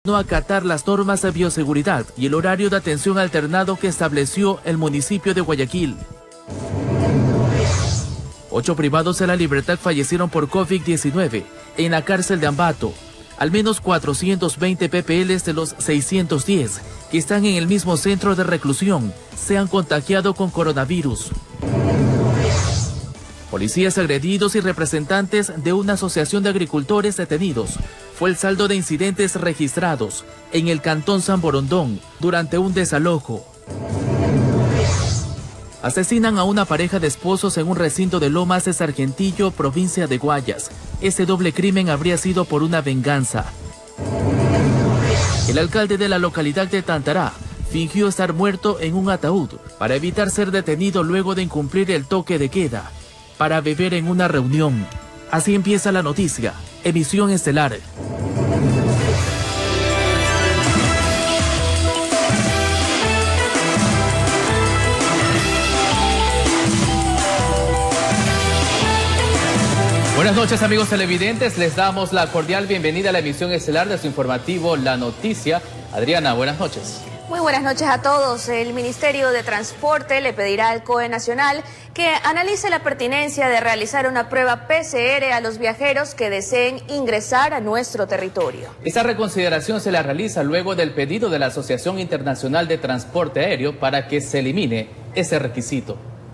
no acatar las normas de bioseguridad y el horario de atención alternado que estableció el municipio de Guayaquil. 8 privados de la libertad fallecieron por COVID-19 en la cárcel de Ambato. Al menos 420 PPLs de los 610 que están en el mismo centro de reclusión se han contagiado con coronavirus. Policías agredidos y representantes de una asociación de agricultores detenidos fue el saldo de incidentes registrados en el cantón San Borondón durante un desalojo. Asesinan a una pareja de esposos en un recinto de Lomas de Sargentillo, provincia de Guayas. Este doble crimen habría sido por una venganza. El alcalde de la localidad de Tantará fingió estar muerto en un ataúd para evitar ser detenido luego de incumplir el toque de queda para beber en una reunión. Así empieza la noticia. Emisión estelar. Buenas noches, amigos televidentes, les damos la cordial bienvenida a la emisión estelar de su informativo La Noticia. Adriana, buenas noches. Muy buenas noches a todos. El Ministerio de Transporte le pedirá al COE Nacional que analice la pertinencia de realizar una prueba PCR a los viajeros que deseen ingresar a nuestro territorio. Esta reconsideración se la realiza luego del pedido de la Asociación Internacional de Transporte Aéreo para que se elimine ese requisito.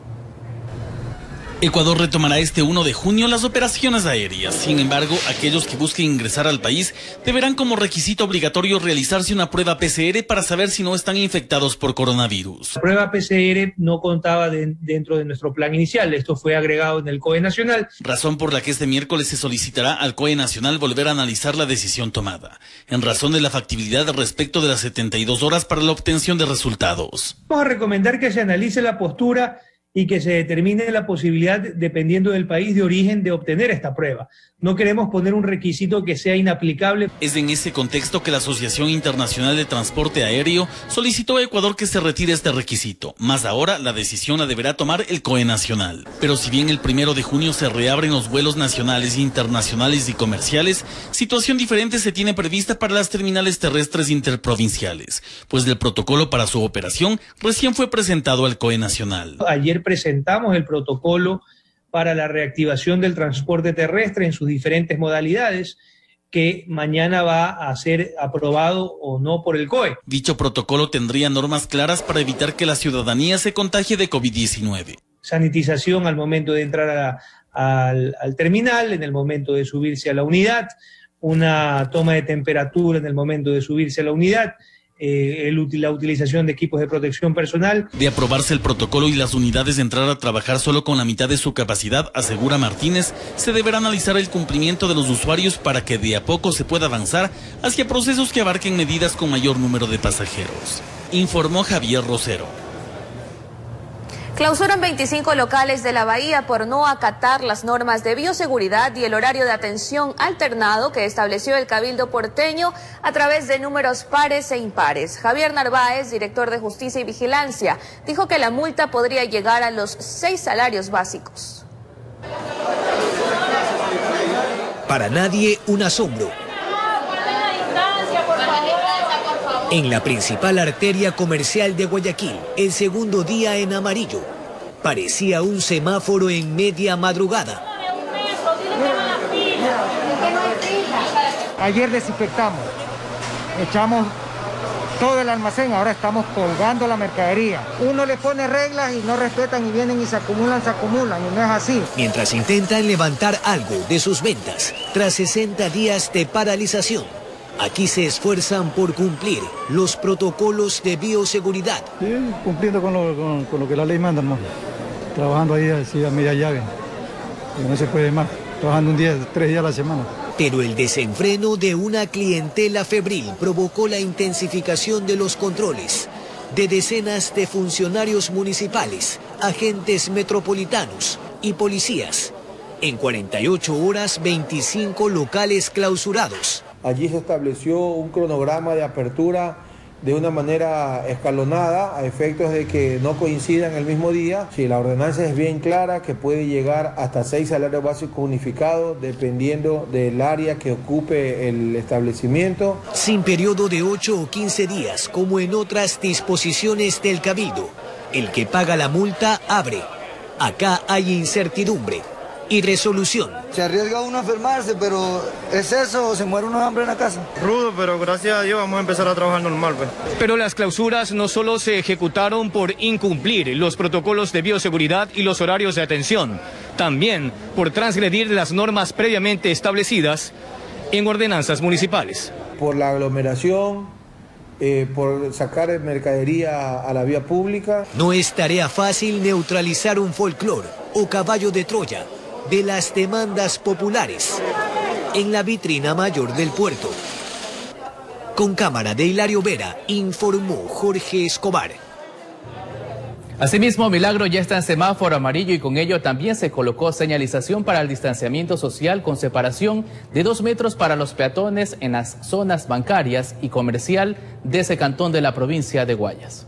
Ecuador retomará este 1 de junio las operaciones aéreas. Sin embargo, aquellos que busquen ingresar al país deberán como requisito obligatorio realizarse una prueba PCR para saber si no están infectados por coronavirus. La prueba PCR no contaba dentro de nuestro plan inicial. Esto fue agregado en el COE Nacional. Razón por la que este miércoles se solicitará al COE Nacional volver a analizar la decisión tomada, en razón de la factibilidad respecto de las 72 horas para la obtención de resultados. Vamos a recomendar que se analice la postura y que se determine la posibilidad, dependiendo del país de origen, de obtener esta prueba. No queremos poner un requisito que sea inaplicable. Es en ese contexto que la Asociación Internacional de Transporte Aéreo solicitó a Ecuador que se retire este requisito. Más ahora, la decisión la deberá tomar el COE Nacional. Pero si bien el 1 de junio se reabren los vuelos nacionales, internacionales y comerciales, situación diferente se tiene prevista para las terminales terrestres interprovinciales, pues el protocolo para su operación recién fue presentado al COE Nacional. Ayer presentamos el protocolo para la reactivación del transporte terrestre en sus diferentes modalidades, que mañana va a ser aprobado o no por el COE. Dicho protocolo tendría normas claras para evitar que la ciudadanía se contagie de COVID-19. Sanitización al momento de entrar al terminal, en el momento de subirse a la unidad, una toma de temperatura en el momento de subirse a la unidad, la utilización de equipos de protección personal. De aprobarse el protocolo y las unidades de entrar a trabajar solo con la mitad de su capacidad, asegura Martínez, se deberá analizar el cumplimiento de los usuarios para que de a poco se pueda avanzar hacia procesos que abarquen medidas con mayor número de pasajeros. Informó Javier Rosero. Clausuran 25 locales de la Bahía por no acatar las normas de bioseguridad y el horario de atención alternado que estableció el Cabildo porteño a través de números pares e impares. Javier Narváez, director de Justicia y Vigilancia, dijo que la multa podría llegar a los 6 salarios básicos. Para nadie un asombro. En la principal arteria comercial de Guayaquil, el segundo día en amarillo, parecía un semáforo en media madrugada. Ayer desinfectamos, echamos todo el almacén, ahora estamos colgando la mercadería. Uno le pone reglas y no respetan y vienen y se acumulan, y no es así. Mientras intentan levantar algo de sus ventas, tras 60 días de paralización. Aquí se esfuerzan por cumplir los protocolos de bioseguridad. Sí, cumpliendo con lo que la ley manda, ¿no? Trabajando ahí así a media llave. No se puede más, trabajando 3 días a la semana. Pero el desenfreno de una clientela febril provocó la intensificación de los controles de decenas de funcionarios municipales, agentes metropolitanos y policías. En 48 horas, 25 locales clausurados. Allí se estableció un cronograma de apertura de una manera escalonada a efectos de que no coincidan el mismo día. Si la ordenanza es bien clara, que puede llegar hasta 6 salarios básicos unificados dependiendo del área que ocupe el establecimiento. Sin periodo de 8 o 15 días, como en otras disposiciones del Cabildo, el que paga la multa abre. Acá hay incertidumbre y resolución. Se arriesga uno a enfermarse, pero ¿es eso o se muere uno de hambre en la casa? Rudo, pero gracias a Dios vamos a empezar a trabajar normal, pues. Pero las clausuras no solo se ejecutaron por incumplir los protocolos de bioseguridad y los horarios de atención, también por transgredir las normas previamente establecidas en ordenanzas municipales. Por la aglomeración, por sacar mercadería a la vía pública. No es tarea fácil neutralizar un folclore o caballo de Troya de las demandas populares en la vitrina mayor del puerto. Con cámara de Hilario Vera, informó Jorge Escobar. Asimismo, Milagro ya está en semáforo amarillo y con ello también se colocó señalización para el distanciamiento social con separación de 2 metros para los peatones en las zonas bancarias y comercial de ese cantón de la provincia de Guayas.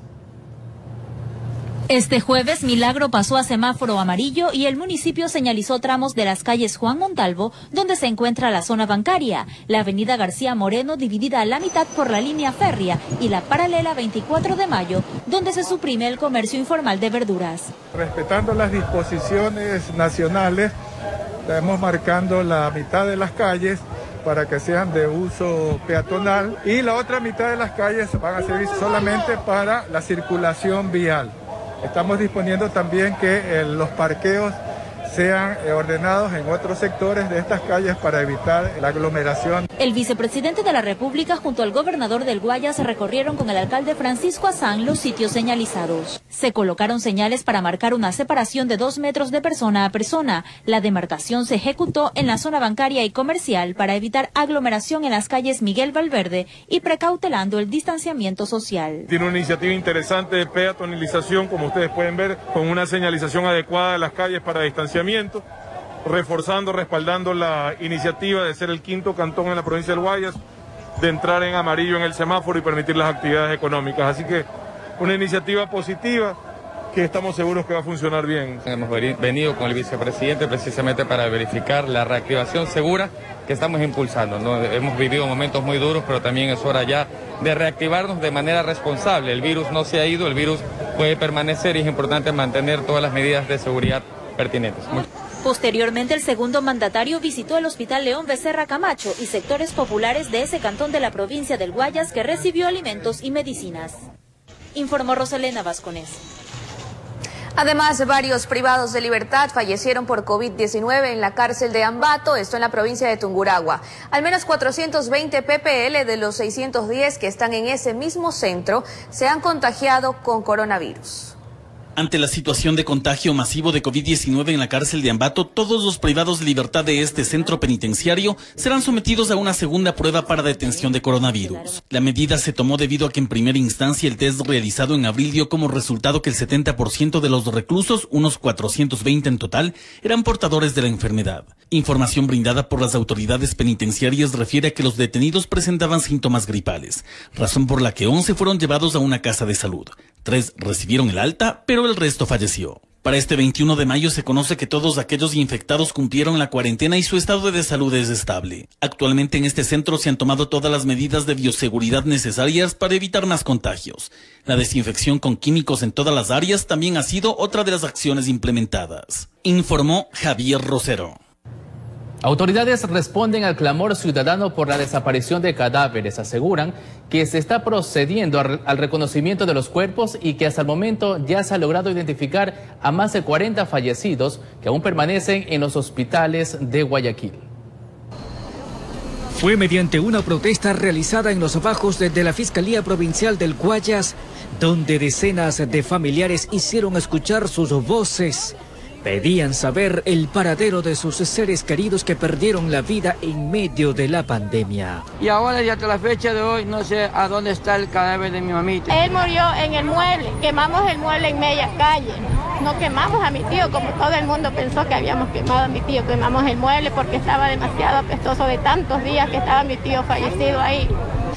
Este jueves, Milagro pasó a semáforo amarillo y el municipio señalizó tramos de las calles Juan Montalvo, donde se encuentra la zona bancaria, la avenida García Moreno dividida a la mitad por la línea férrea y la paralela 24 de mayo, donde se suprime el comercio informal de verduras. Respetando las disposiciones nacionales, estamos marcando la mitad de las calles para que sean de uso peatonal y la otra mitad de las calles van a servir solamente para la circulación vial. Estamos disponiendo también que los parqueos sean ordenados en otros sectores de estas calles para evitar la aglomeración. El vicepresidente de la República junto al gobernador del Guayas recorrieron con el alcalde Francisco Azán los sitios señalizados. Se colocaron señales para marcar una separación de 2 metros de persona a persona. La demarcación se ejecutó en la zona bancaria y comercial para evitar aglomeración en las calles Miguel Valverde y precautelando el distanciamiento social. Tiene una iniciativa interesante de peatonalización, como ustedes pueden ver, con una señalización adecuada de las calles para distanciamiento, reforzando, respaldando la iniciativa de ser el 5º cantón en la provincia del Guayas, de entrar en amarillo en el semáforo y permitir las actividades económicas. Así que una iniciativa positiva que estamos seguros que va a funcionar bien. Hemos venido con el vicepresidente precisamente para verificar la reactivación segura que estamos impulsando, ¿no? Hemos vivido momentos muy duros, pero también es hora ya de reactivarnos de manera responsable. El virus no se ha ido, el virus puede permanecer y es importante mantener todas las medidas de seguridad pertinentes. Posteriormente, el segundo mandatario visitó el Hospital León Becerra Camacho y sectores populares de ese cantón de la provincia del Guayas que recibió alimentos y medicinas. Informó Roselena Vasconés. Además, varios privados de libertad fallecieron por COVID-19 en la cárcel de Ambato, esto en la provincia de Tungurahua. Al menos 420 PPL de los 610 que están en ese mismo centro se han contagiado con coronavirus. Ante la situación de contagio masivo de COVID-19 en la cárcel de Ambato, todos los privados de libertad de este centro penitenciario serán sometidos a una segunda prueba para detención de coronavirus. La medida se tomó debido a que en primera instancia el test realizado en abril dio como resultado que el 70% de los reclusos, unos 420 en total, eran portadores de la enfermedad. Información brindada por las autoridades penitenciarias refiere a que los detenidos presentaban síntomas gripales, razón por la que 11 fueron llevados a una casa de salud. 3 recibieron el alta, pero el resto falleció. Para este 21 de mayo se conoce que todos aquellos infectados cumplieron la cuarentena y su estado de salud es estable. Actualmente en este centro se han tomado todas las medidas de bioseguridad necesarias para evitar más contagios. La desinfección con químicos en todas las áreas también ha sido otra de las acciones implementadas. Informó Javier Rosero. Autoridades responden al clamor ciudadano por la desaparición de cadáveres. Aseguran que se está procediendo al reconocimiento de los cuerpos y que hasta el momento ya se ha logrado identificar a más de 40 fallecidos que aún permanecen en los hospitales de Guayaquil. Fue mediante una protesta realizada en los bajos de la Fiscalía Provincial del Guayas, donde decenas de familiares hicieron escuchar sus voces. Pedían saber el paradero de sus seres queridos que perdieron la vida en medio de la pandemia. Y ahora y hasta la fecha de hoy no sé a dónde está el cadáver de mi mamita. Él murió en el mueble, quemamos el mueble en media calle. No quemamos a mi tío como todo el mundo pensó que habíamos quemado a mi tío. Quemamos el mueble porque estaba demasiado apestoso de tantos días que estaba mi tío fallecido ahí.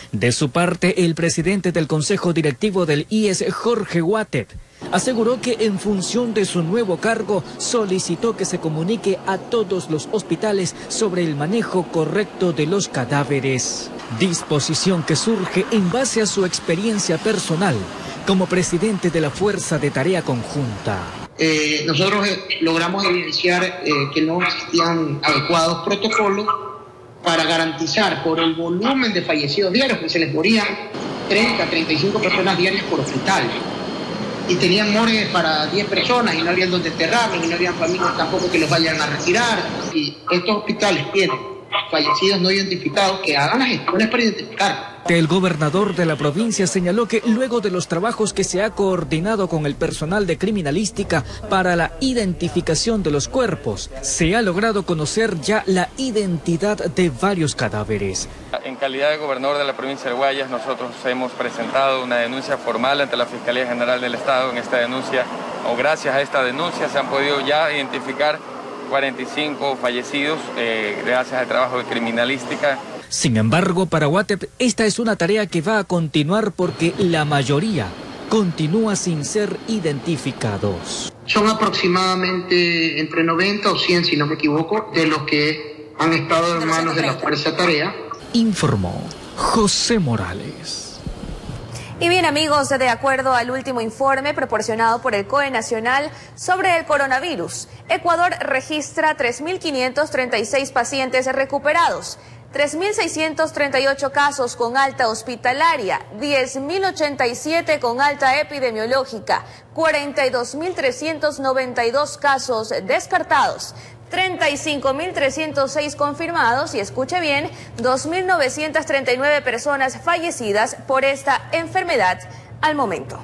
De su parte, el presidente del Consejo Directivo del IES, Jorge Guatep, aseguró que en función de su nuevo cargo solicitó que se comunique a todos los hospitales sobre el manejo correcto de los cadáveres. Disposición que surge en base a su experiencia personal como presidente de la Fuerza de Tarea Conjunta. Nosotros logramos evidenciar que no existían adecuados protocolos para garantizar por el volumen de fallecidos diarios, que se les morían 30 a 35 personas diarias por hospital. Y tenían morgues para 10 personas y no habían donde enterrarlos, y no habían familias tampoco que los vayan a retirar. Y estos hospitales tienen fallecidos no identificados, que hagan las gestiones para identificar. El gobernador de la provincia señaló que luego de los trabajos que se ha coordinado con el personal de criminalística para la identificación de los cuerpos, se ha logrado conocer ya la identidad de varios cadáveres. En calidad de gobernador de la provincia de Guayas, nosotros hemos presentado una denuncia formal ante la Fiscalía General del Estado. En esta denuncia, o gracias a esta denuncia, se han podido ya identificar 45 fallecidos gracias al trabajo de criminalística. Sin embargo, para Guatep, esta es una tarea que va a continuar porque la mayoría continúa sin ser identificados. Son aproximadamente entre 90 o 100, si no me equivoco, de los que han estado en manos de la Fuerza Tarea. Informó José Morales. Y bien, amigos, de acuerdo al último informe proporcionado por el COE Nacional sobre el coronavirus, Ecuador registra 3.536 pacientes recuperados, 3.638 casos con alta hospitalaria, 10.087 con alta epidemiológica, 42.392 casos descartados, 35.306 confirmados y, escuche bien, 2.939 personas fallecidas por esta enfermedad al momento.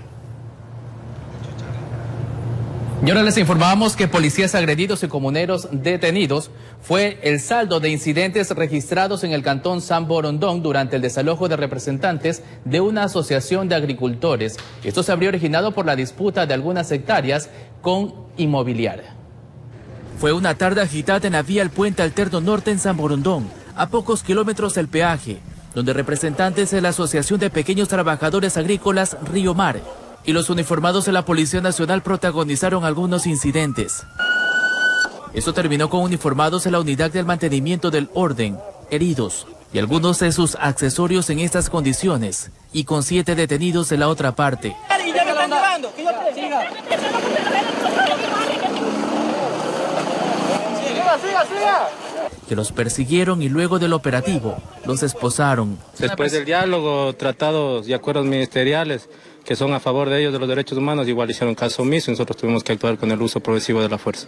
Y ahora les informamos que policías agredidos y comuneros detenidos fue el saldo de incidentes registrados en el cantón San Borondón durante el desalojo de representantes de una asociación de agricultores. Esto se habría originado por la disputa de algunas hectáreas con inmobiliaria. Fue una tarde agitada en la vía El Puente Alterno Norte en San Borondón, a pocos kilómetros del peaje, donde representantes de la Asociación de Pequeños Trabajadores Agrícolas Río Mar y los uniformados de la Policía Nacional protagonizaron algunos incidentes. Esto terminó con uniformados de la Unidad del Mantenimiento del Orden, heridos, y algunos de sus accesorios en estas condiciones, y con 7 detenidos de la otra parte. Que los persiguieron y luego del operativo los esposaron. Después del diálogo, tratados y acuerdos ministeriales que son a favor de ellos, de los derechos humanos, igual hicieron caso omiso y nosotros tuvimos que actuar con el uso progresivo de la fuerza.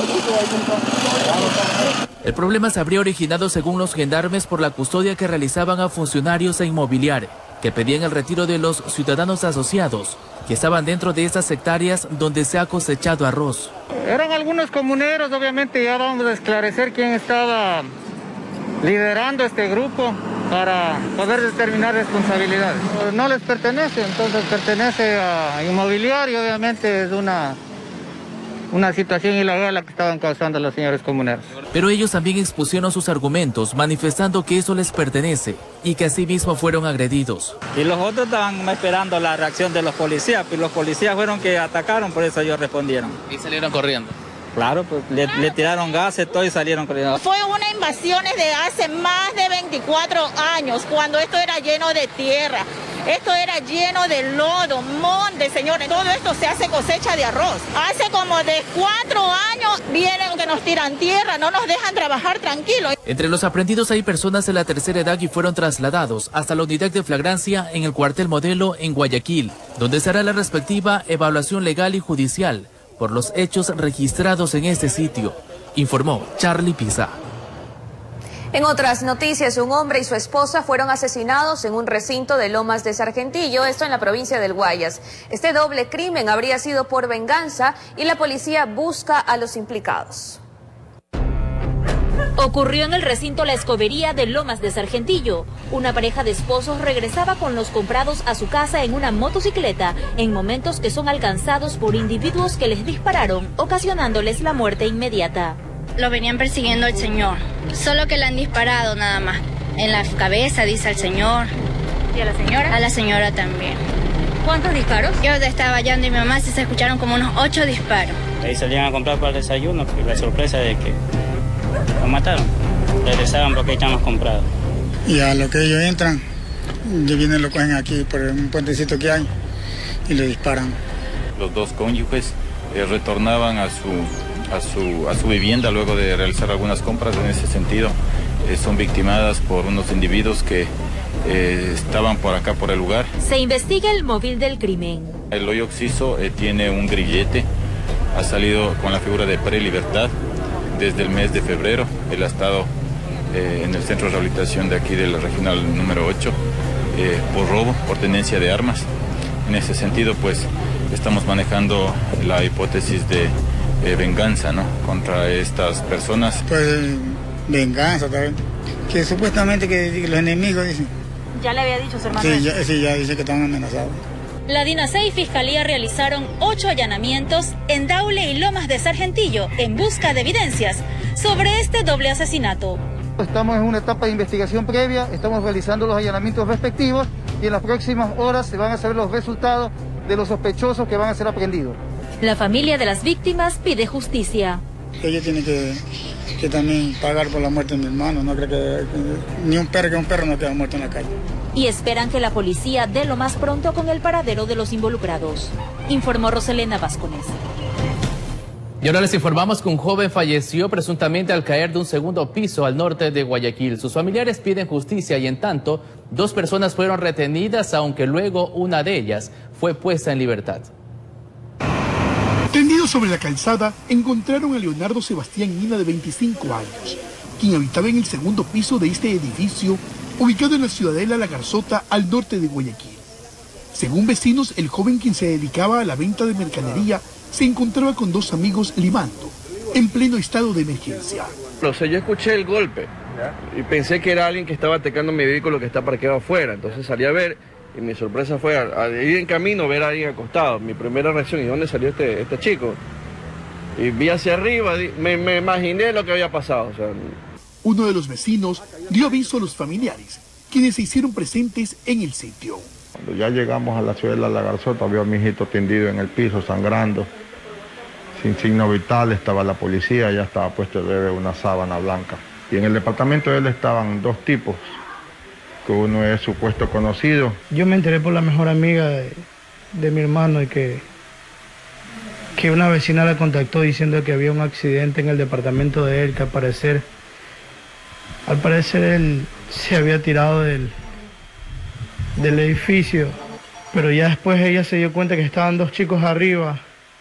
El problema se habría originado, según los gendarmes, por la custodia que realizaban a funcionarios e inmobiliarios, que pedían el retiro de los ciudadanos asociados, que estaban dentro de estas hectáreas donde se ha cosechado arroz. Eran algunos comuneros, obviamente ya vamos a esclarecer quién estaba liderando este grupo para poder determinar responsabilidades. No les pertenece, entonces pertenece a inmobiliario, obviamente es una situación ilegal la que estaban causando los señores comuneros. Pero ellos también expusieron sus argumentos, manifestando que eso les pertenece y que asimismo fueron agredidos. Y los otros estaban esperando la reacción de los policías, pero los policías fueron que atacaron, por eso ellos respondieron. ¿Y salieron corriendo? Claro, pues le tiraron gases, todo y salieron corriendo. Fue una invasión de hace más de 24 años, cuando esto era lleno de tierra. Esto era lleno de lodo, monte, señores. Todo esto se hace cosecha de arroz. Hace como de 4 años vienen que nos tiran tierra, no nos dejan trabajar tranquilos. Entre los aprendidos hay personas de la tercera edad y fueron trasladados hasta la unidad de flagrancia en el cuartel Modelo en Guayaquil, donde se hará la respectiva evaluación legal y judicial por los hechos registrados en este sitio, informó Charlie Pisa. En otras noticias, un hombre y su esposa fueron asesinados en un recinto de Lomas de Sargentillo, esto en la provincia del Guayas. Este doble crimen habría sido por venganza y la policía busca a los implicados. Ocurrió en el recinto La Escobería de Lomas de Sargentillo. Una pareja de esposos regresaba con los comprados a su casa en una motocicleta en momentos que son alcanzados por individuos que les dispararon, ocasionándoles la muerte inmediata. Lo venían persiguiendo el señor, solo que le han disparado nada más. En la cabeza, dice el señor, ¿Y a la señora? A la señora también. ¿Cuántos disparos? Yo estaba hallando y mi mamá se escucharon como unos 8 disparos. Ahí salían a comprar para el desayuno, y la sorpresa de que lo mataron. Regresaban porque ya hemos comprado. Y a lo que ellos entran, ya vienen, lo cogen aquí por un puentecito que hay y le disparan. Los dos cónyuges retornaban a su vivienda luego de realizar algunas compras. En ese sentido, son victimadas por unos individuos que estaban por acá, por el lugar. Se investiga el móvil del crimen. El hoyo occiso tiene un grillete, ha salido con la figura de prelibertad desde el mes de febrero. Él ha estado en el centro de rehabilitación de aquí del regional número 8 por robo, por tenencia de armas. En ese sentido, pues, estamos manejando la hipótesis de venganza, ¿no?, contra estas personas. Pues venganza también, que supuestamente que los enemigos dicen. ¿Ya le había dicho su hermano? Sí, ya dice que están amenazados. La DINASE y Fiscalía realizaron 8 allanamientos en Daule y Lomas de Sargentillo en busca de evidencias sobre este doble asesinato. Estamos en una etapa de investigación previa, estamos realizando los allanamientos respectivos y en las próximas horas se van a saber los resultados de los sospechosos que van a ser aprehendidos. La familia de las víctimas pide justicia. Ella tiene que también pagar por la muerte de mi hermano. No creo que ni un perro no queda muerto en la calle. Y esperan que la policía dé lo más pronto con el paradero de los involucrados. Informó Roselena Vázquez. Y ahora les informamos que un joven falleció presuntamente al caer de un segundo piso al norte de Guayaquil. Sus familiares piden justicia y en tanto, 2 personas fueron retenidas, aunque luego una de ellas fue puesta en libertad. Tendido sobre la calzada, encontraron a Leonardo Sebastián Mina, de 25 años, quien habitaba en el segundo piso de este edificio, ubicado en la ciudadela La Garzota, al norte de Guayaquil. Según vecinos, el joven, quien se dedicaba a la venta de mercadería, se encontraba con 2 amigos limando, en pleno estado de emergencia. No sé, yo escuché el golpe y pensé que era alguien que estaba atacando mi vehículo que está parqueado afuera, entonces salí a ver y mi sorpresa fue al ir en camino ver a alguien acostado. Mi primera reacción, ¿y dónde salió este chico? Y vi hacia arriba, me imaginé lo que había pasado. O sea, uno de los vecinos dio aviso a los familiares, quienes se hicieron presentes en el sitio. Cuando ya llegamos a la ciudad de La Garzota, vio a mi hijito tendido en el piso, sangrando, sin signos vitales. Estaba la policía, ya estaba puesto el bebé una sábana blanca. Y en el departamento de él estaban 2 tipos, que uno es supuesto conocido. Yo me enteré por la mejor amiga de mi hermano y que una vecina la contactó diciendo que había un accidente en el departamento de él, que al parecer él se había tirado del edificio, pero ya después ella se dio cuenta que estaban 2 chicos arriba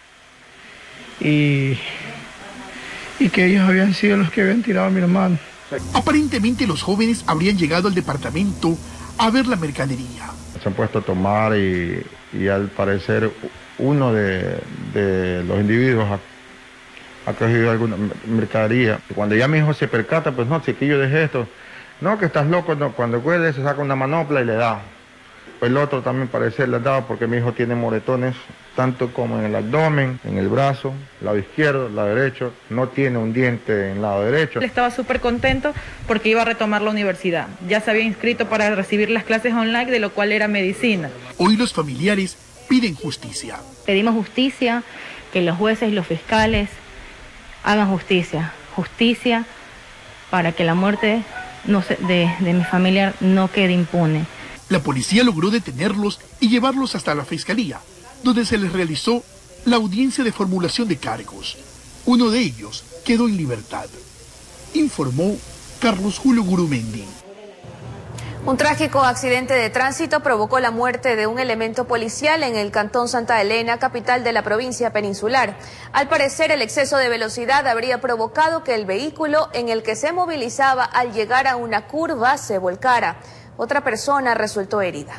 y que ellos habían sido los que habían tirado a mi hermano. Aparentemente los jóvenes habrían llegado al departamento a ver la mercadería. Se han puesto a tomar y al parecer uno de los individuos ha cogido alguna mercadería. Cuando ya mi hijo se percata, pues no, chiquillo, deje esto. No, que estás loco, no. Cuando huele se saca una manopla y le da. El otro también parece le ha dado porque mi hijo tiene moretones, tanto como en el abdomen, en el brazo, lado izquierdo, lado derecho, no tiene un diente en el lado derecho. Él estaba súper contento porque iba a retomar la universidad. Ya se había inscrito para recibir las clases online, de lo cual era medicina. Hoy los familiares piden justicia. Pedimos justicia, que los jueces y los fiscales hagan justicia para que la muerte de mi familiar no quede impune. La policía logró detenerlos y llevarlos hasta la fiscalía, donde se les realizó la audiencia de formulación de cargos. Uno de ellos quedó en libertad, informó Carlos Julio Gurumendi. Un trágico accidente de tránsito provocó la muerte de un elemento policial en el cantón Santa Elena, capital de la provincia peninsular. Al parecer, el exceso de velocidad habría provocado que el vehículo en el que se movilizaba al llegar a una curva se volcara. Otra persona resultó herida.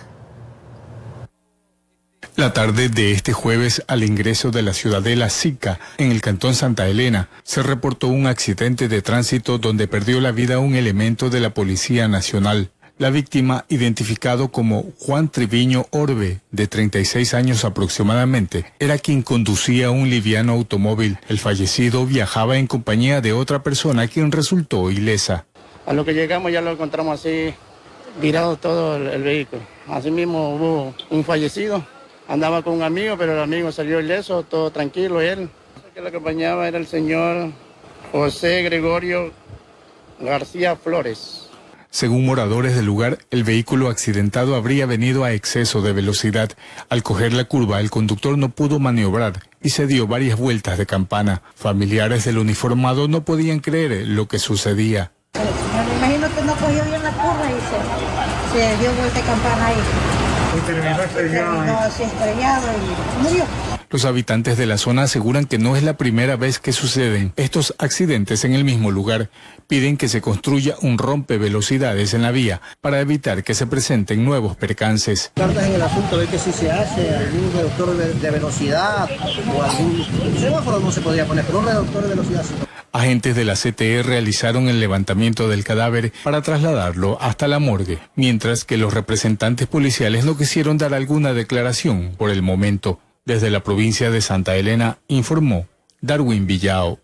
La tarde de este jueves, al ingreso de la ciudadela Sica, en el cantón Santa Elena, se reportó un accidente de tránsito donde perdió la vida un elemento de la Policía Nacional. La víctima, identificado como Juan Triviño Orbe, de 36 años aproximadamente, era quien conducía un liviano automóvil. El fallecido viajaba en compañía de otra persona quien resultó ilesa. A lo que llegamos ya lo encontramos así, virado todo el vehículo. Asimismo hubo un fallecido, andaba con un amigo, pero el amigo salió ileso, todo tranquilo él. El que lo acompañaba era el señor José Gregorio García Flores. Según moradores del lugar, el vehículo accidentado habría venido a exceso de velocidad. Al coger la curva, el conductor no pudo maniobrar y se dio varias vueltas de campana. Familiares del uniformado no podían creer lo que sucedía. Me imagino que no cogió bien la curva y se dio vuelta de campana ahí. Y terminó estrellado y murió. Los habitantes de la zona aseguran que no es la primera vez que suceden estos accidentes en el mismo lugar. Piden que se construya un rompevelocidades en la vía para evitar que se presenten nuevos percances. Cartas en el asunto de que si se hace algún reductor de velocidad o algún semáforo no se podría poner, pero un reductor de velocidad sí. Agentes de la CTE realizaron el levantamiento del cadáver para trasladarlo hasta la morgue, mientras que los representantes policiales no quisieron dar alguna declaración por el momento. Desde la provincia de Santa Elena, informó Darwin Villao.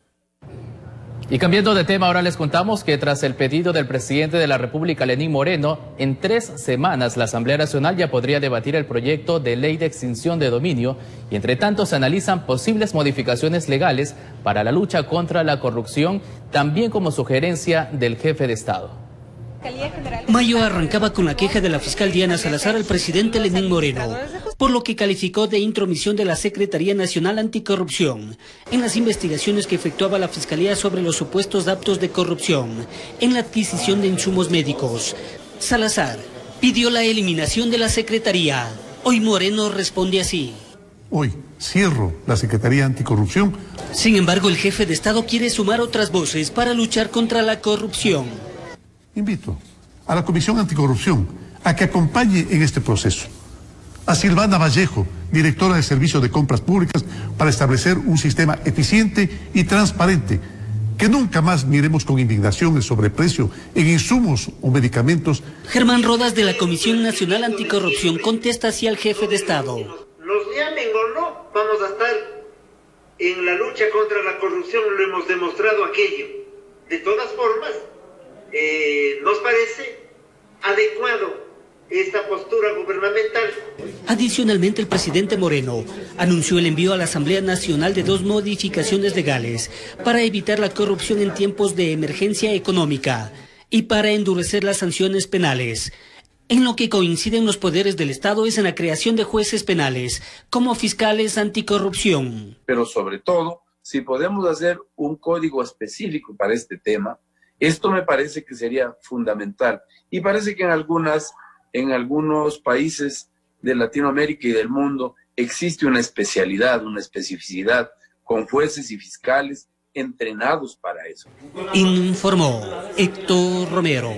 Y cambiando de tema, ahora les contamos que tras el pedido del presidente de la República, Lenín Moreno, en 3 semanas la Asamblea Nacional ya podría debatir el proyecto de ley de extinción de dominio y entre tanto se analizan posibles modificaciones legales para la lucha contra la corrupción, también como sugerencia del jefe de Estado. Mayo arrancaba con la queja de la fiscal Diana Salazar al presidente Lenín Moreno, por lo que calificó de intromisión de la Secretaría Nacional Anticorrupción en las investigaciones que efectuaba la Fiscalía sobre los supuestos actos de corrupción en la adquisición de insumos médicos. Salazar pidió la eliminación de la Secretaría. Hoy Moreno responde así. Hoy cierro la Secretaría Anticorrupción. Sin embargo, el jefe de Estado quiere sumar otras voces para luchar contra la corrupción. Invito a la Comisión Anticorrupción a que acompañe en este proceso. A Silvana Vallejo, directora de Servicios de Compras Públicas, para establecer un sistema eficiente y transparente. Que nunca más miremos con indignación el sobreprecio en insumos o medicamentos. Germán Rodas, de la Comisión Nacional Anticorrupción, contesta así al jefe de Estado. Nos llamen o no, vamos a estar en la lucha contra la corrupción, lo hemos demostrado aquello. De todas formas, nos parece adecuado esta postura gubernamental. Adicionalmente, el presidente Moreno anunció el envío a la Asamblea Nacional de 2 modificaciones legales para evitar la corrupción en tiempos de emergencia económica y para endurecer las sanciones penales. En lo que coinciden los poderes del Estado es en la creación de jueces penales como fiscales anticorrupción. Pero sobre todo, si podemos hacer un código específico para este tema, esto me parece que sería fundamental y parece que en algunos países de Latinoamérica y del mundo existe una especialidad, una especificidad con jueces y fiscales entrenados para eso. Informó Héctor Romero.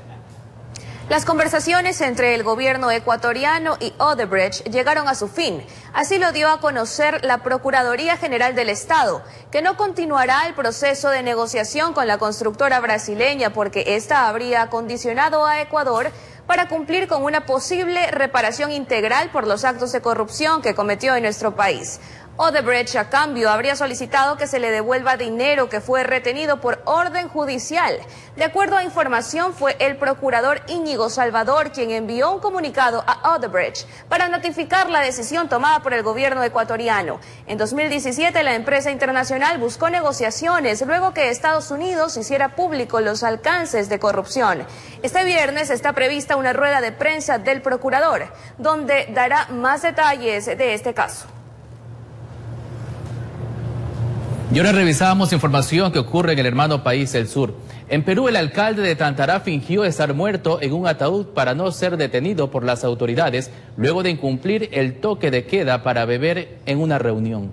Las conversaciones entre el gobierno ecuatoriano y Odebrecht llegaron a su fin. Así lo dio a conocer la Procuraduría General del Estado, que no continuará el proceso de negociación con la constructora brasileña porque ésta habría condicionado a Ecuador para cumplir con una posible reparación integral por los actos de corrupción que cometió en nuestro país. Odebrecht, a cambio, habría solicitado que se le devuelva dinero que fue retenido por orden judicial. De acuerdo a información, fue el procurador Íñigo Salvador quien envió un comunicado a Odebrecht para notificar la decisión tomada por el gobierno ecuatoriano. En 2017, la empresa internacional buscó negociaciones luego que Estados Unidos hiciera público los alcances de corrupción. Este viernes está prevista una rueda de prensa del procurador, donde dará más detalles de este caso. Y ahora revisábamos información que ocurre en el hermano país del sur. En Perú, el alcalde de Tantará fingió estar muerto en un ataúd para no ser detenido por las autoridades luego de incumplir el toque de queda para beber en una reunión.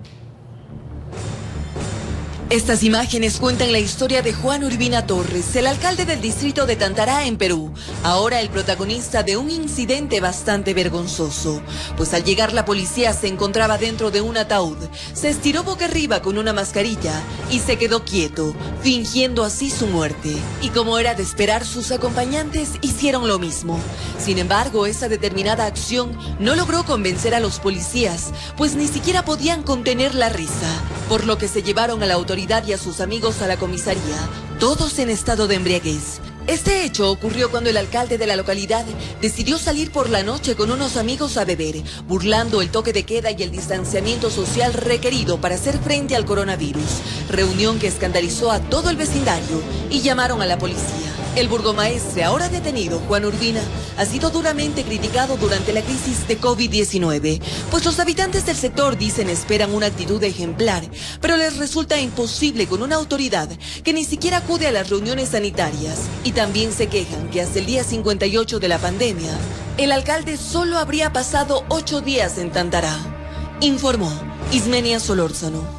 Estas imágenes cuentan la historia de Juan Urbina Torres, el alcalde del distrito de Tantará en Perú, ahora el protagonista de un incidente bastante vergonzoso, pues al llegar la policía se encontraba dentro de un ataúd, se estiró boca arriba con una mascarilla y se quedó quieto, fingiendo así su muerte. Y como era de esperar, sus acompañantes hicieron lo mismo. Sin embargo, esa determinada acción no logró convencer a los policías, pues ni siquiera podían contener la risa, por lo que se llevaron a la autoridad y a sus amigos a la comisaría, todos en estado de embriaguez. Este hecho ocurrió cuando el alcalde de la localidad decidió salir por la noche con unos amigos a beber, burlando el toque de queda y el distanciamiento social requerido para hacer frente al coronavirus. Reunión que escandalizó a todo el vecindario y llamaron a la policía. El burgomaestre, ahora detenido, Juan Urbina, ha sido duramente criticado durante la crisis de COVID-19, pues los habitantes del sector dicen esperan una actitud ejemplar, pero les resulta imposible con una autoridad que ni siquiera acude a las reuniones sanitarias. Y también se quejan que hasta el día 58 de la pandemia, el alcalde solo habría pasado 8 días en Tantará, informó Ismenia Solórzano.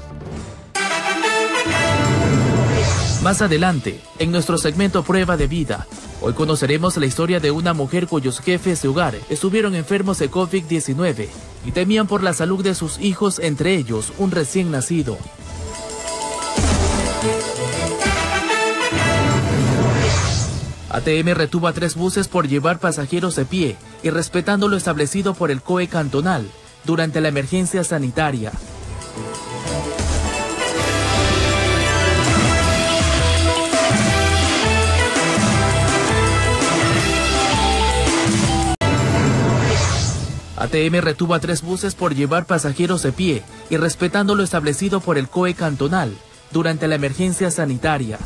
Más adelante, en nuestro segmento Prueba de Vida, hoy conoceremos la historia de una mujer cuyos jefes de hogar estuvieron enfermos de COVID-19 y temían por la salud de sus hijos, entre ellos un recién nacido. ATM retuvo a 3 buses por llevar pasajeros de pie y respetando lo establecido por el COE cantonal durante la emergencia sanitaria. ATM retuvo a 3 buses por llevar pasajeros de pie y respetando lo establecido por el COE cantonal durante la emergencia sanitaria.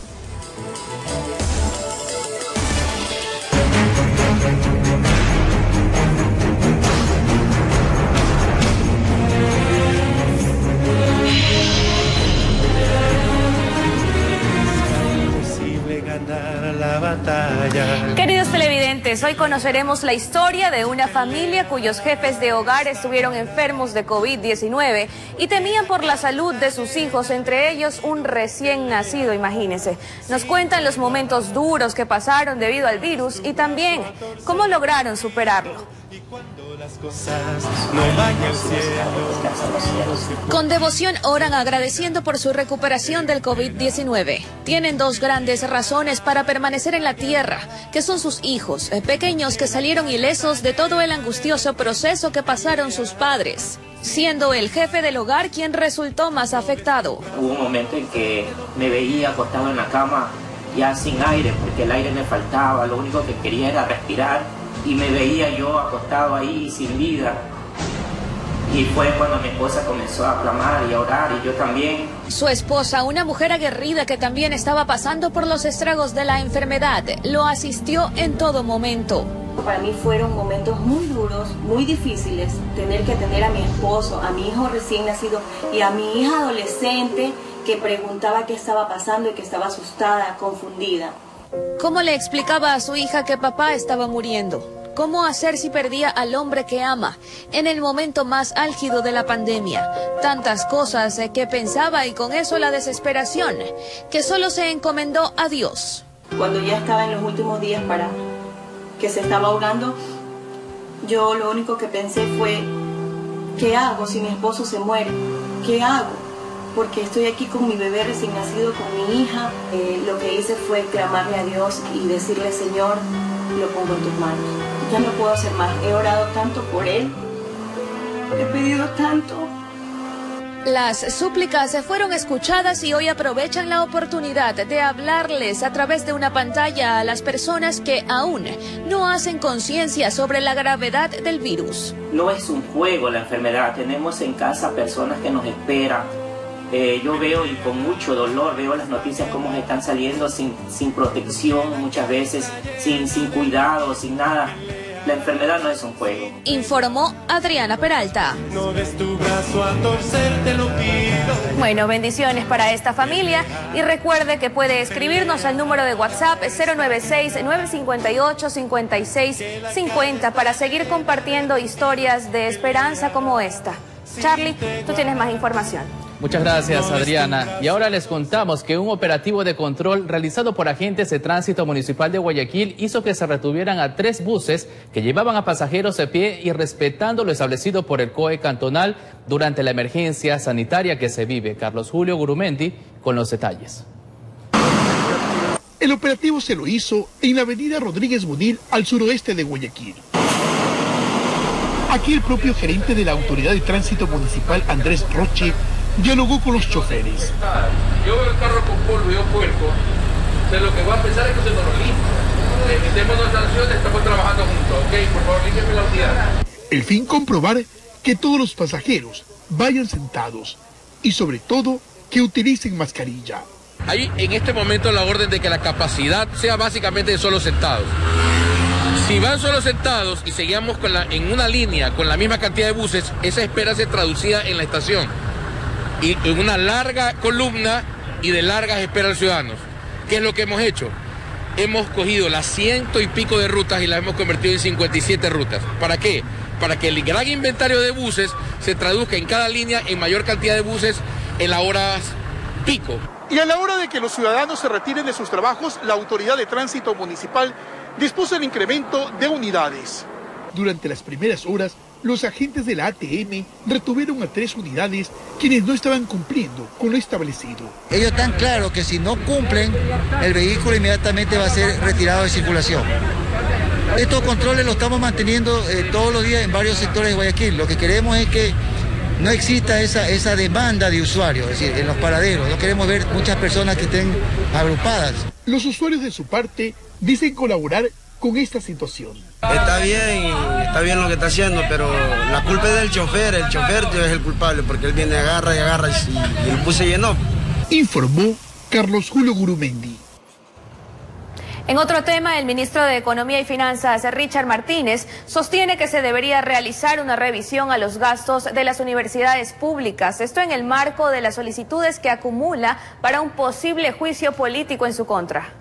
Queridos televidentes, hoy conoceremos la historia de una familia cuyos jefes de hogar estuvieron enfermos de COVID-19 y temían por la salud de sus hijos, entre ellos un recién nacido, imagínense. Nos cuentan los momentos duros que pasaron debido al virus y también cómo lograron superarlo. Con devoción oran agradeciendo por su recuperación del COVID-19. Tienen 2 grandes razones para permanecer en la tierra, que son sus hijos, pequeños que salieron ilesos de todo el angustioso proceso que pasaron sus padres, siendo el jefe del hogar quien resultó más afectado. Hubo un momento en que me veía acostado en la cama ya sin aire, porque el aire me faltaba, lo único que quería era respirar. Y me veía yo acostado ahí sin vida. Y fue cuando mi esposa comenzó a clamar y a orar, y yo también. Su esposa, una mujer aguerrida que también estaba pasando por los estragos de la enfermedad, lo asistió en todo momento. Para mí fueron momentos muy duros, muy difíciles, tener que atender a mi esposo, a mi hijo recién nacido y a mi hija adolescente que preguntaba qué estaba pasando y que estaba asustada, confundida. ¿Cómo le explicaba a su hija que papá estaba muriendo? ¿Cómo hacer si perdía al hombre que ama en el momento más álgido de la pandemia? Tantas cosas que pensaba y con eso la desesperación, que solo se encomendó a Dios. Cuando ya estaba en los últimos días para que se estaba ahogando, yo lo único que pensé fue, ¿qué hago si mi esposo se muere? ¿Qué hago? Porque estoy aquí con mi bebé recién nacido, con mi hija. Lo que hice fue clamarle a Dios y decirle, Señor, lo pongo en tus manos. Ya no puedo hacer más. He orado tanto por él. He pedido tanto. Las súplicas fueron escuchadas y hoy aprovechan la oportunidad de hablarles a través de una pantalla a las personas que aún no hacen conciencia sobre la gravedad del virus. No es un juego la enfermedad. Tenemos en casa personas que nos esperan. Yo veo y con mucho dolor veo las noticias cómo están saliendo sin protección muchas veces, sin cuidado, sin nada. La enfermedad no es un juego. Informó Adriana Peralta. No des tu brazo a torcer, te lo pido. Bueno, bendiciones para esta familia y recuerde que puede escribirnos al número de WhatsApp 096-958-5650 para seguir compartiendo historias de esperanza como esta. Charlie, tú tienes más información. Muchas gracias, Adriana. Y ahora les contamos que un operativo de control realizado por agentes de tránsito municipal de Guayaquil hizo que se retuvieran a 3 buses que llevaban a pasajeros de pie y respetando lo establecido por el COE cantonal durante la emergencia sanitaria que se vive. Carlos Julio Gurumendi con los detalles. El operativo se lo hizo en la avenida Rodríguez Bonil, al suroeste de Guayaquil. Aquí el propio gerente de la Autoridad de Tránsito Municipal, Andrés Roche, dialogó con los choferes. Yo veo el carro con polvo y yo puerco, de lo que voy a pensar es que se nos lo limpia. Evitémonos sanciones, estamos trabajando juntos, ¿ok? Por favor, líquenme la unidad. El fin, comprobar que todos los pasajeros vayan sentados y sobre todo que utilicen mascarilla. Hay en este momento la orden de que la capacidad sea básicamente de solo sentados. Si van solo sentados y seguimos en una línea con la misma cantidad de buses, esa espera se traducía en la estación y en una larga columna y de largas esperas ciudadanos. ¿Qué es lo que hemos hecho? Hemos cogido las 100 y pico de rutas y las hemos convertido en 57 rutas. ¿Para qué? Para que el gran inventario de buses se traduzca en cada línea en mayor cantidad de buses en las horas pico. Y a la hora de que los ciudadanos se retiren de sus trabajos, la Autoridad de Tránsito Municipal dispuso el incremento de unidades. Durante las primeras horas, los agentes de la ATM retuvieron a 3 unidades quienes no estaban cumpliendo con lo establecido. Ellos están claros que si no cumplen, el vehículo inmediatamente va a ser retirado de circulación. Estos controles los estamos manteniendo todos los días en varios sectores de Guayaquil. Lo que queremos es que no exista esa demanda de usuarios, es decir, en los paraderos. No queremos ver muchas personas que estén agrupadas. Los usuarios de su parte dicen colaborar con esta situación. Está bien lo que está haciendo, pero la culpa es del chofer. El chofer es el culpable porque él viene, agarra y el bus se llenó. Informó Carlos Julio Gurumendi. En otro tema, el ministro de Economía y Finanzas, Richard Martínez, sostiene que se debería realizar una revisión a los gastos de las universidades públicas. Esto en el marco de las solicitudes que acumula para un posible juicio político en su contra.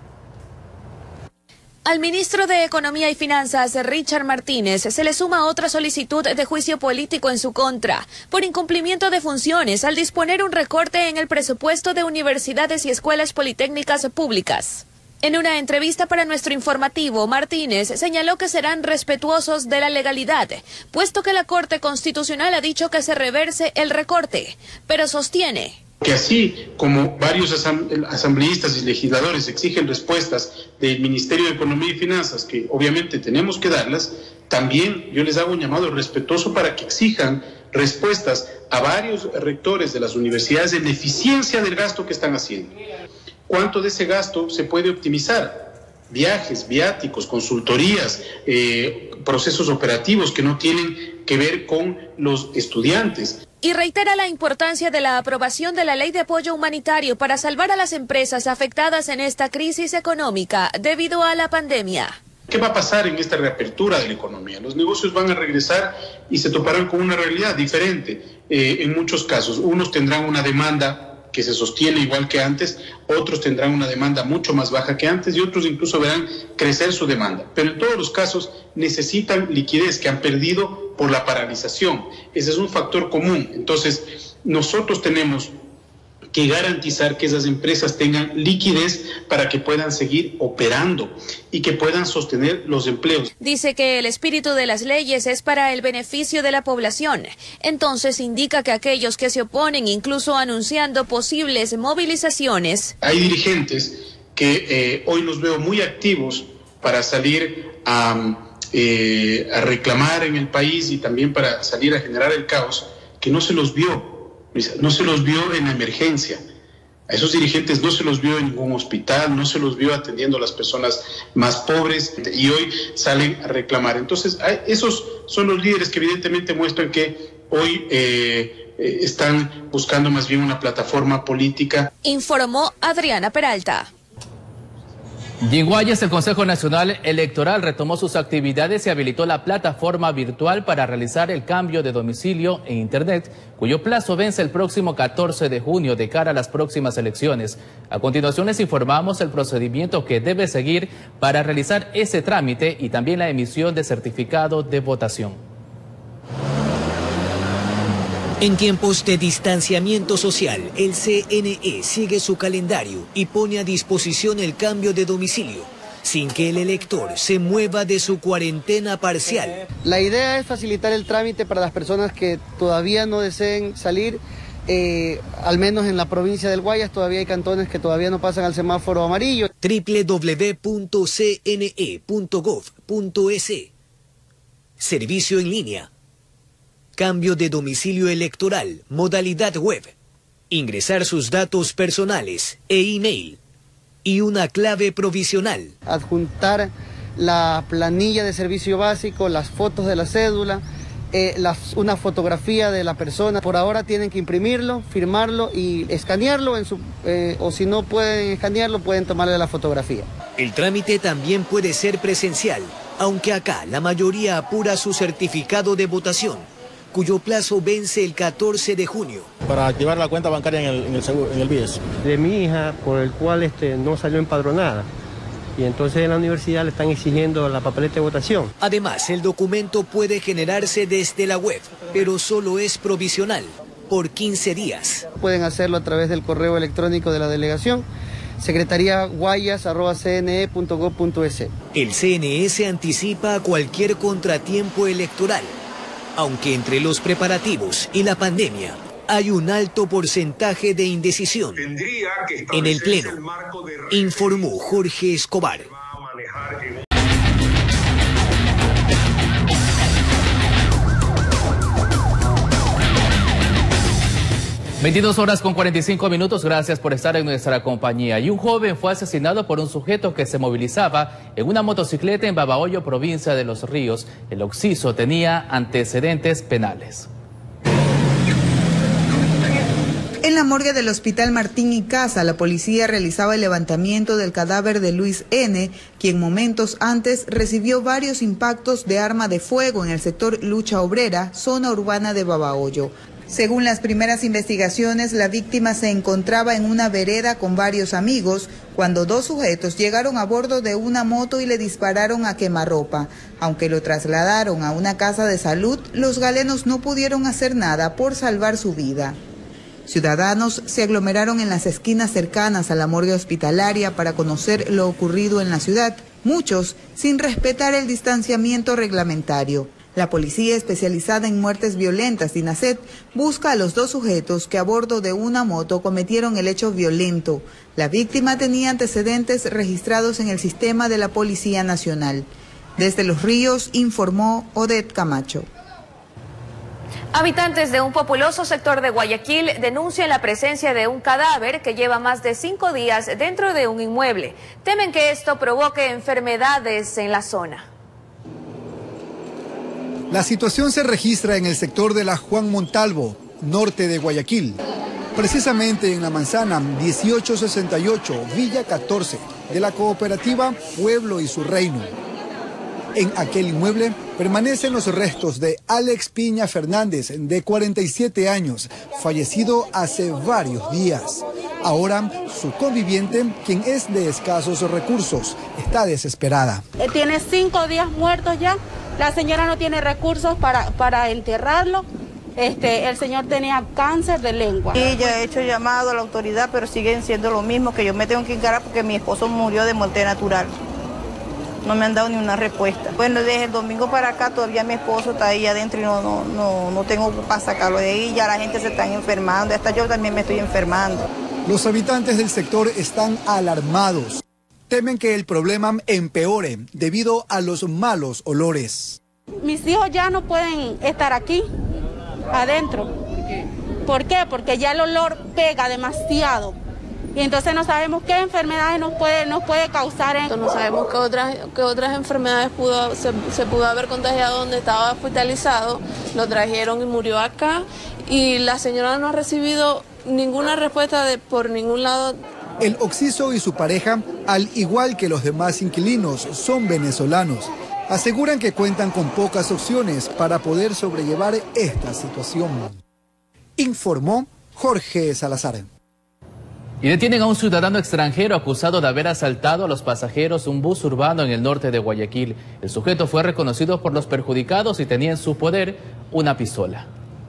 Al ministro de Economía y Finanzas, Richard Martínez, se le suma otra solicitud de juicio político en su contra por incumplimiento de funciones al disponer un recorte en el presupuesto de universidades y escuelas politécnicas públicas. En una entrevista para nuestro informativo, Martínez señaló que serán respetuosos de la legalidad, puesto que la Corte Constitucional ha dicho que se reverse el recorte, pero sostiene que así como varios asambleístas y legisladores exigen respuestas del Ministerio de Economía y Finanzas, que obviamente tenemos que darlas, también yo les hago un llamado respetuoso para que exijan respuestas a varios rectores de las universidades en eficiencia del gasto que están haciendo. ¿Cuánto de ese gasto se puede optimizar? Viajes, viáticos, consultorías, procesos operativos que no tienen que ver con los estudiantes. Y reitera la importancia de la aprobación de la Ley de Apoyo Humanitario para salvar a las empresas afectadas en esta crisis económica debido a la pandemia. ¿Qué va a pasar en esta reapertura de la economía? Los negocios van a regresar y se toparán con una realidad diferente. En muchos casos, unos tendrán una demanda que se sostiene igual que antes, otros tendrán una demanda mucho más baja que antes y otros incluso verán crecer su demanda. Pero en todos los casos necesitan liquidez que han perdido por la paralización. Ese es un factor común. Entonces, nosotros tenemos que garantizar que esas empresas tengan liquidez para que puedan seguir operando y que puedan sostener los empleos. Dice que el espíritu de las leyes es para el beneficio de la población. Entonces indica que aquellos que se oponen, incluso anunciando posibles movilizaciones. Hay dirigentes que hoy los veo muy activos para salir a reclamar en el país y también para salir a generar el caos, que no se los vio. No se los vio en la emergencia. A esos dirigentes no se los vio en ningún hospital, no se los vio atendiendo a las personas más pobres y hoy salen a reclamar. Entonces, esos son los líderes que evidentemente muestran que hoy están buscando más bien una plataforma política. Informó Adriana Peralta. Y en Guayas, el Consejo Nacional Electoral retomó sus actividades y habilitó la plataforma virtual para realizar el cambio de domicilio en Internet, cuyo plazo vence el próximo 14 de junio de cara a las próximas elecciones. A continuación les informamos el procedimiento que debe seguir para realizar ese trámite y también la emisión de certificado de votación. En tiempos de distanciamiento social, el CNE sigue su calendario y pone a disposición el cambio de domicilio, sin que el elector se mueva de su cuarentena parcial. La idea es facilitar el trámite para las personas que todavía no deseen salir, al menos en la provincia del Guayas todavía hay cantones que todavía no pasan al semáforo amarillo. www.cne.gov.es. Servicio en línea. Cambio de domicilio electoral, modalidad web. Ingresar sus datos personales e email. Y una clave provisional. Adjuntar la planilla de servicio básico, las fotos de la cédula, una fotografía de la persona. Por ahora tienen que imprimirlo, firmarlo y escanearlo, o si no pueden escanearlo, pueden tomarle la fotografía. El trámite también puede ser presencial, aunque acá la mayoría apura su certificado de votación, cuyo plazo vence el 14 de junio. Para activar la cuenta bancaria en el BIES. De mi hija, por el cual no salió empadronada. Y entonces en la universidad le están exigiendo la papeleta de votación. Además, el documento puede generarse desde la web, pero solo es provisional, por 15 días. Pueden hacerlo a través del correo electrónico de la delegación, secretariaguayas@cne.gov.es. El CNE se anticipa a cualquier contratiempo electoral, aunque entre los preparativos y la pandemia hay un alto porcentaje de indecisión. En el Pleno, informó Jorge Escobar. 22:45. Gracias por estar en nuestra compañía. Y un joven fue asesinado por un sujeto que se movilizaba en una motocicleta en Babahoyo, provincia de Los Ríos. El occiso tenía antecedentes penales. En la morgue del Hospital Martín y Casa, la policía realizaba el levantamiento del cadáver de Luis N., quien momentos antes recibió varios impactos de arma de fuego en el sector Lucha Obrera, zona urbana de Babahoyo. Según las primeras investigaciones, la víctima se encontraba en una vereda con varios amigos cuando dos sujetos llegaron a bordo de una moto y le dispararon a quemarropa. Aunque lo trasladaron a una casa de salud, los galenos no pudieron hacer nada por salvar su vida. Ciudadanos se aglomeraron en las esquinas cercanas a la morgue hospitalaria para conocer lo ocurrido en la ciudad, muchos sin respetar el distanciamiento reglamentario. La policía especializada en muertes violentas, DINASET, busca a los dos sujetos que a bordo de una moto cometieron el hecho violento. La víctima tenía antecedentes registrados en el sistema de la Policía Nacional. Desde Los Ríos, informó Odette Camacho. Habitantes de un populoso sector de Guayaquil denuncian la presencia de un cadáver que lleva más de 5 días dentro de un inmueble. Temen que esto provoque enfermedades en la zona. La situación se registra en el sector de la Juan Montalvo, norte de Guayaquil. Precisamente en la manzana 1868, Villa 14, de la cooperativa Pueblo y su Reino. En aquel inmueble permanecen los restos de Alex Piña Fernández, de 47 años, fallecido hace varios días. Ahora, su conviviente, quien es de escasos recursos, está desesperada. Tiene 5 días muertos ya. La señora no tiene recursos para enterrarlo. El señor tenía cáncer de lengua. Y ya he hecho llamado a la autoridad, pero siguen siendo lo mismo, que yo me tengo que encargar porque mi esposo murió de muerte natural. No me han dado ni una respuesta. Bueno, desde el domingo para acá todavía mi esposo está ahí adentro y no tengo para sacarlo de ahí. Ya la gente se está enfermando, hasta yo también me estoy enfermando. Los habitantes del sector están alarmados. Temen que el problema empeore debido a los malos olores. Mis hijos ya no pueden estar aquí, adentro. ¿Por qué? Porque ya el olor pega demasiado. Y entonces no sabemos qué enfermedades nos puede causar. No sabemos qué otras enfermedades se pudo haber contagiado donde estaba hospitalizado. Lo trajeron y murió acá. Y la señora no ha recibido ninguna respuesta por ningún lado. El occiso y su pareja, al igual que los demás inquilinos, son venezolanos. Aseguran que cuentan con pocas opciones para poder sobrellevar esta situación. Informó Jorge Salazar. Y detienen a un ciudadano extranjero acusado de haber asaltado a los pasajeros de un bus urbano en el norte de Guayaquil. El sujeto fue reconocido por los perjudicados y tenía en su poder una pistola.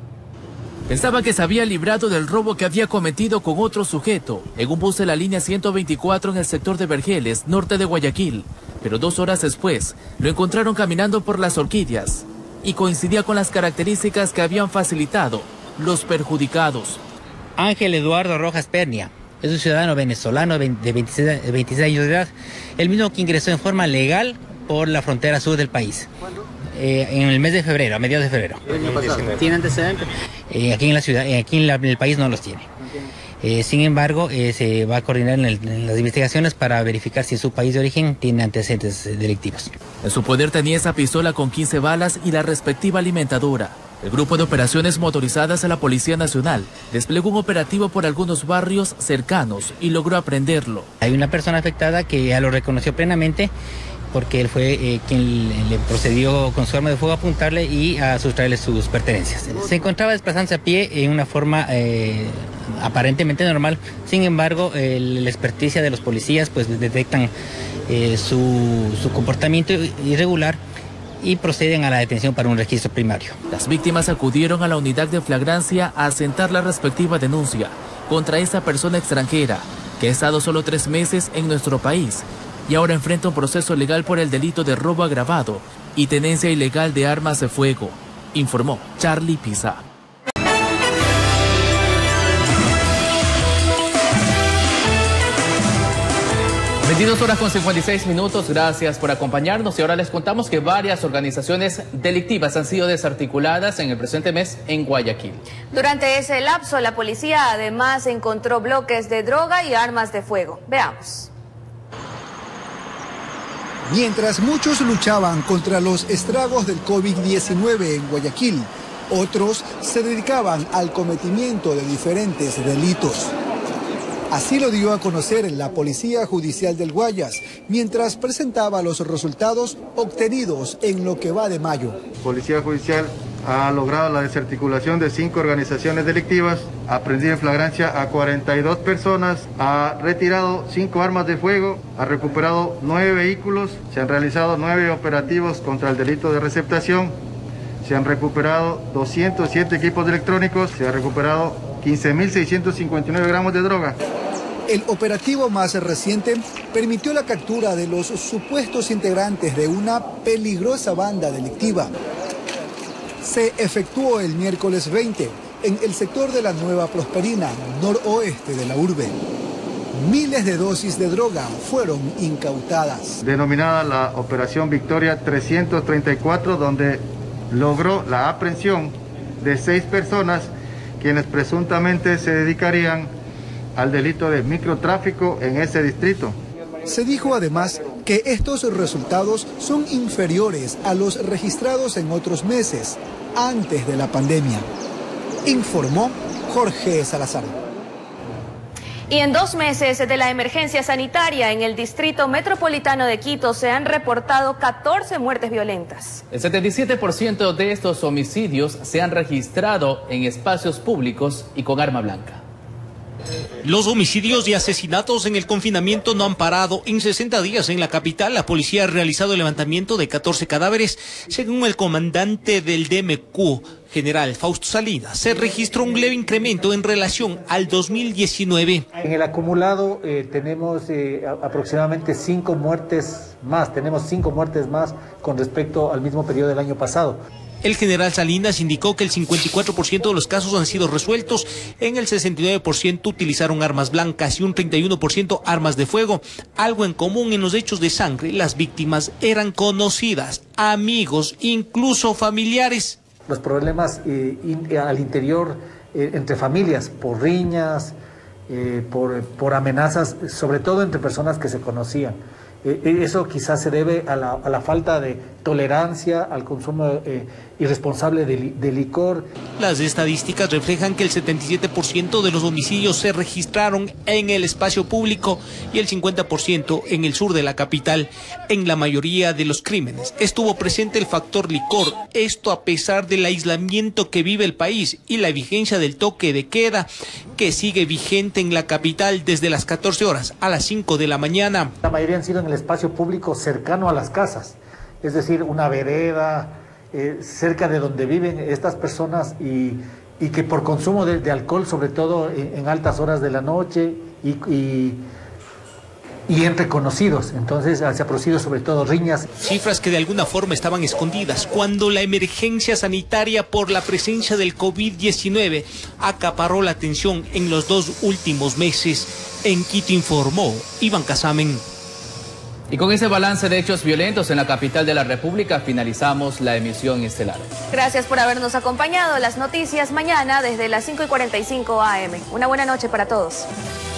Pensaba que se había librado del robo que había cometido con otro sujeto en un bus de la línea 124 en el sector de Vergeles, norte de Guayaquil. Pero 2 horas después lo encontraron caminando por las Orquídeas y coincidía con las características que habían facilitado los perjudicados. Ángel Eduardo Rojas Pernia es un ciudadano venezolano de 26 años de edad, el mismo que ingresó en forma legal por la frontera sur del país. En el mes de febrero, a mediados de febrero. ¿Tiene antecedentes? Aquí en la ciudad, en el país no los tiene. Sin embargo, se va a coordinar en las investigaciones para verificar si su país de origen tiene antecedentes delictivos. En su poder tenía esa pistola con 15 balas y la respectiva alimentadora. El Grupo de Operaciones Motorizadas de la Policía Nacional desplegó un operativo por algunos barrios cercanos y logró aprehenderlo. Hay una persona afectada que ya lo reconoció plenamente, porque él fue quien le procedió con su arma de fuego a apuntarle y a sustraerle sus pertenencias. Se encontraba desplazándose a pie en una forma aparentemente normal. Sin embargo, la experticia de los policías pues detectan su comportamiento irregular y proceden a la detención para un registro primario. Las víctimas acudieron a la unidad de flagrancia a asentar la respectiva denuncia contra esta persona extranjera que ha estado solo 3 meses en nuestro país y ahora enfrenta un proceso legal por el delito de robo agravado y tenencia ilegal de armas de fuego, informó Charlie Pisa. 22:56, gracias por acompañarnos y ahora les contamos que varias organizaciones delictivas han sido desarticuladas en el presente mes en Guayaquil. Durante ese lapso, la policía además encontró bloques de droga y armas de fuego. Veamos. Mientras muchos luchaban contra los estragos del COVID-19 en Guayaquil, otros se dedicaban al cometimiento de diferentes delitos. Así lo dio a conocer la Policía Judicial del Guayas, mientras presentaba los resultados obtenidos en lo que va de mayo. Policía Judicial ha logrado la desarticulación de 5 organizaciones delictivas, ha aprendido en flagrancia a 42 personas, ha retirado 5 armas de fuego, ha recuperado 9 vehículos, se han realizado 9 operativos contra el delito de receptación, se han recuperado 207 equipos electrónicos, se ha recuperado 15.659 gramos de droga. El operativo más reciente permitió la captura de los supuestos integrantes de una peligrosa banda delictiva. Se efectuó el miércoles 20 en el sector de la Nueva Prosperina, noroeste de la urbe. Miles de dosis de droga fueron incautadas. Denominada la Operación Victoria 334, donde logró la aprehensión de 6 personas quienes presuntamente se dedicarían al delito de microtráfico en ese distrito. Se dijo además que estos resultados son inferiores a los registrados en otros meses, antes de la pandemia, informó Jorge Salazar. Y en 2 meses de la emergencia sanitaria en el Distrito Metropolitano de Quito se han reportado 14 muertes violentas. El 77% de estos homicidios se han registrado en espacios públicos y con arma blanca. Los homicidios y asesinatos en el confinamiento no han parado. En 60 días en la capital, la policía ha realizado el levantamiento de 14 cadáveres. Según el comandante del DMQ, general Fausto Salinas, se registró un leve incremento en relación al 2019. En el acumulado tenemos aproximadamente 5 muertes más. Tenemos 5 muertes más con respecto al mismo periodo del año pasado. El general Salinas indicó que el 54% de los casos han sido resueltos, en el 69% utilizaron armas blancas y un 31% armas de fuego. Algo en común en los hechos de sangre, las víctimas eran conocidas, amigos, incluso familiares. Los problemas al interior entre familias, por riñas, por amenazas, sobre todo entre personas que se conocían. Eso quizás se debe a la falta de tolerancia al consumo irresponsable de licor. Las estadísticas reflejan que el 77% de los homicidios se registraron en el espacio público y el 50% en el sur de la capital. En la mayoría de los crímenes estuvo presente el factor licor, esto a pesar del aislamiento que vive el país y la vigencia del toque de queda que sigue vigente en la capital desde las 14 horas a las 5 de la mañana. La mayoría han sido en el espacio público cercano a las casas, es decir, una vereda, cerca de donde viven estas personas y que por consumo de alcohol, sobre todo en altas horas de la noche y entre conocidos, entonces se ha producido sobre todo riñas. Cifras que de alguna forma estaban escondidas cuando la emergencia sanitaria por la presencia del COVID-19 acaparó la atención en los 2 últimos meses. En Quito informó Iván Casamen. Y con ese balance de hechos violentos en la capital de la República finalizamos la emisión estelar. Gracias por habernos acompañado. Las noticias mañana desde las 5:45 AM. Una buena noche para todos.